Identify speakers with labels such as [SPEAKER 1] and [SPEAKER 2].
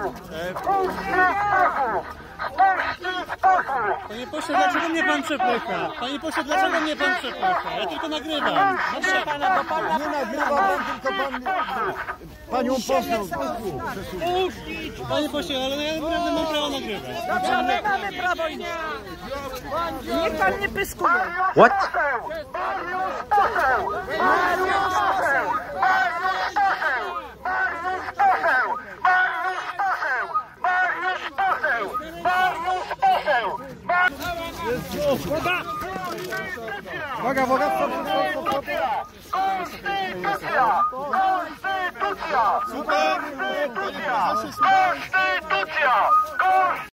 [SPEAKER 1] Panie pośle, dlaczego mnie pan przepycha? Panie pośle, dlaczego mnie pan przepycha? Ja tylko nagrywam.
[SPEAKER 2] Proszę pana, bo pan...
[SPEAKER 3] Nie nagrywa pan, tylko panią poseł.
[SPEAKER 1] Panie pośle, ale ja naprawdę mam prawo nagrywać.
[SPEAKER 2] Dobrze, my mamy prawo iść. Niech pan nie pyskuje.
[SPEAKER 4] What?
[SPEAKER 3] Uwaga, uwaga,
[SPEAKER 5] Konstytucja! Konstytucja! Konstytucja! Konstytucja!